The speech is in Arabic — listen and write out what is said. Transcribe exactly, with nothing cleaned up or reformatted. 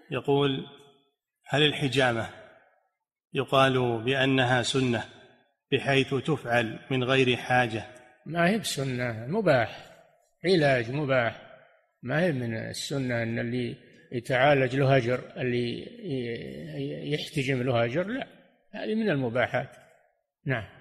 يقول: هل الحجامة يقال بأنها سنة بحيث تفعل من غير حاجة؟ ما هي بسنة، مباح، علاج مباح، ما هي من السنة أن اللي يتعالج له أجر، اللي يحتجم له أجر، لا، هذه من المباحات. نعم.